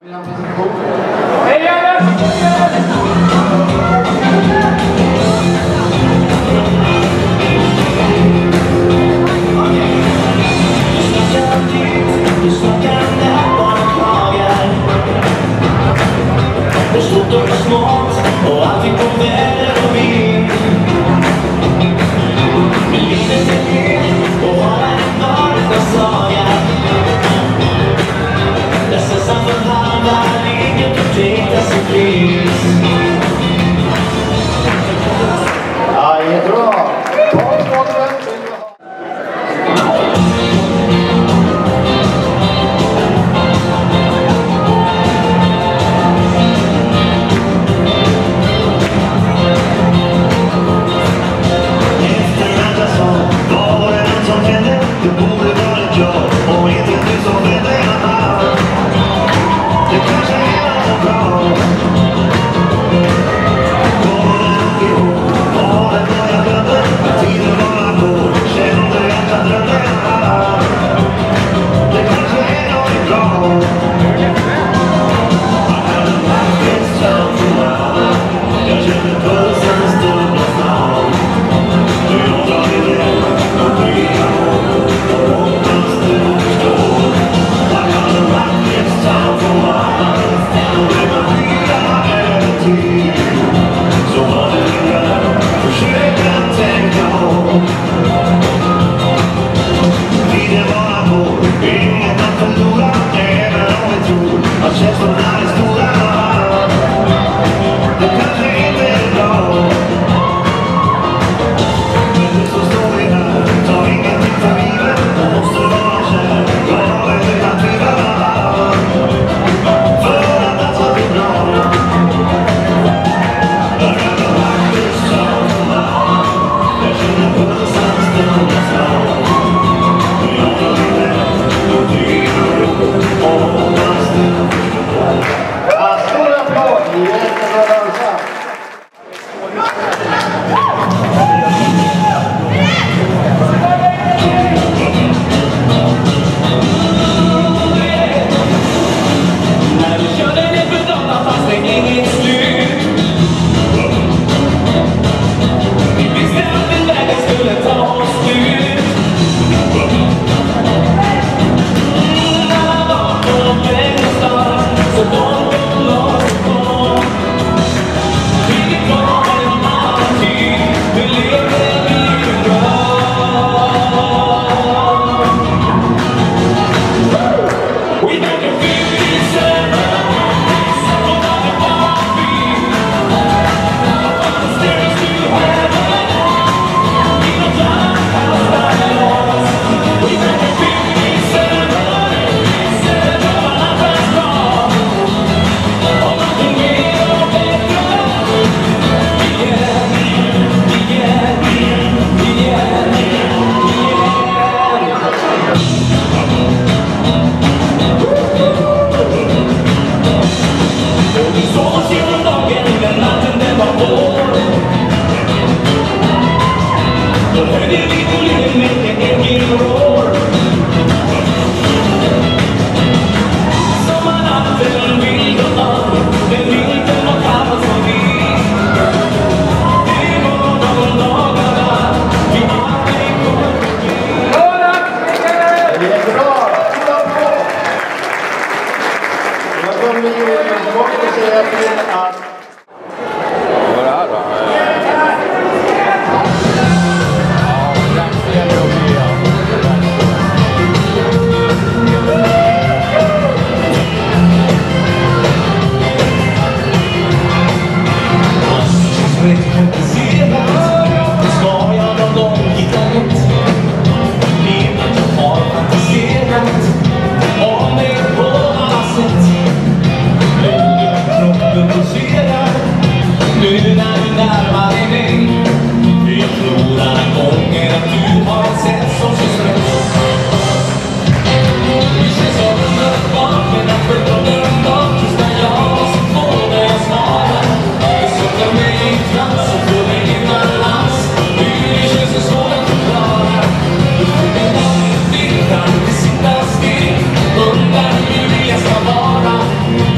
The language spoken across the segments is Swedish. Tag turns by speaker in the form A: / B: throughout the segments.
A: Om det på alla sätt. Kroppen pulserar.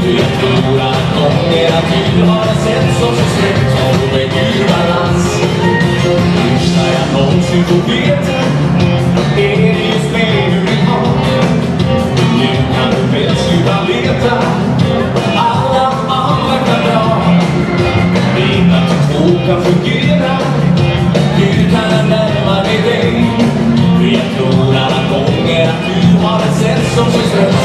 A: Jag tror att gånger att du har sett som så släppt och är i balans. Första jag någonsin får veta är det just mig du vill ha. Nu kan du väl sluta leta, alla andra kan dra. Vet att du två kan fungera, hur kan jag närma dig dig? För jag tror alla gånger att du har sett som så släppt.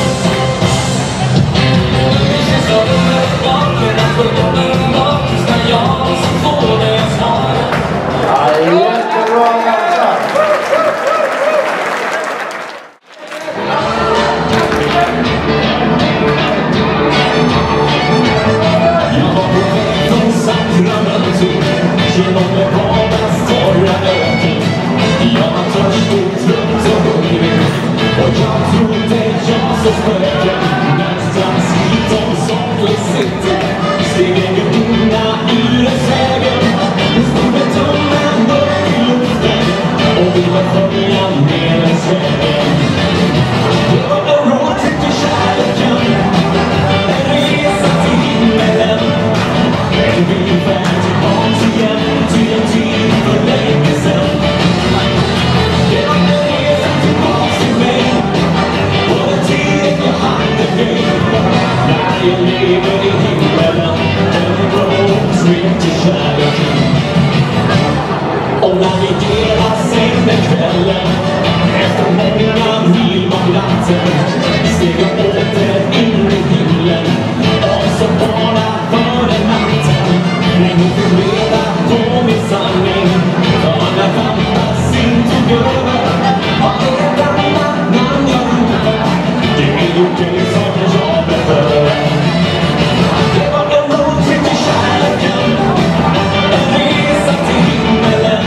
A: Och navigera sen den kvällen efter många mil om natten, steg jag åter in i himlen och så bara för den natten. När hon fick reda på min sanning, för när fantasin tog över var det ett annat namn jag ropade. Det är ju det som jag behöver. Det var en roadtrip till kärleken, en resa till himmelen.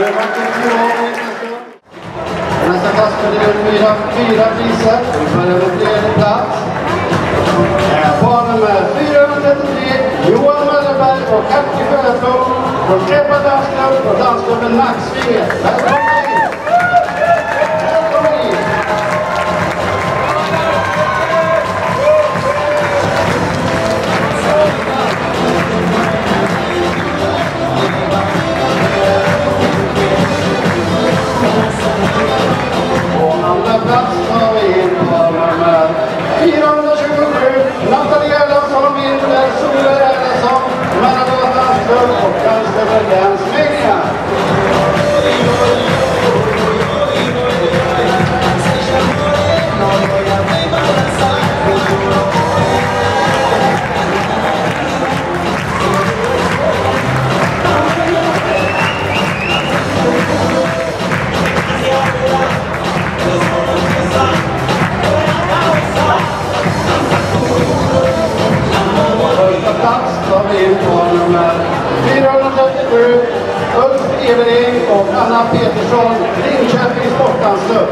B: Nästa klass med fyra priser. Vi börjar med tredje plats. Par nummer 433, Johan Möllerberg och Katri Sjöblom från Kreppa dansklubb och dansklubben Nacksvinge. Välkomna in! Välkomna in! På andra plats har vi in par nummer 427, Nathalie Erlandsson, Vinter, Solveig Erlandsson, Möllerberg dansklubb och dansklubben Länsmedia. Nummer 437, Ulf Evering och Anna Petersson, Linköping Sportdansklubb.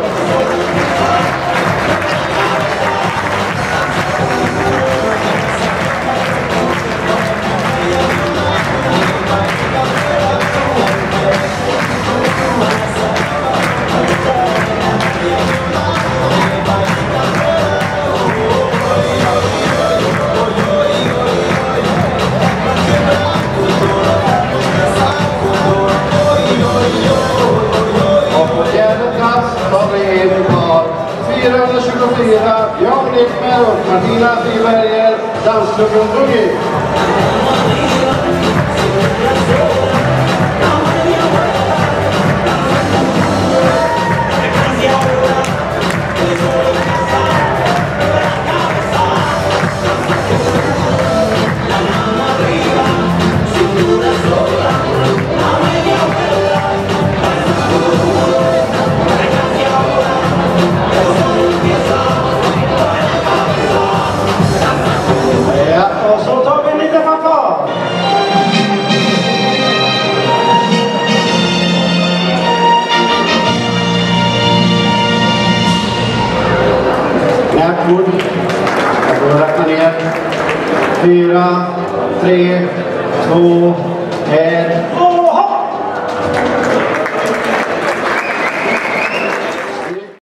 B: Jan Lippmer och Martina Friberger, dansklubben Boogie. Jag får räkna ner. 4, 3, 2, 1.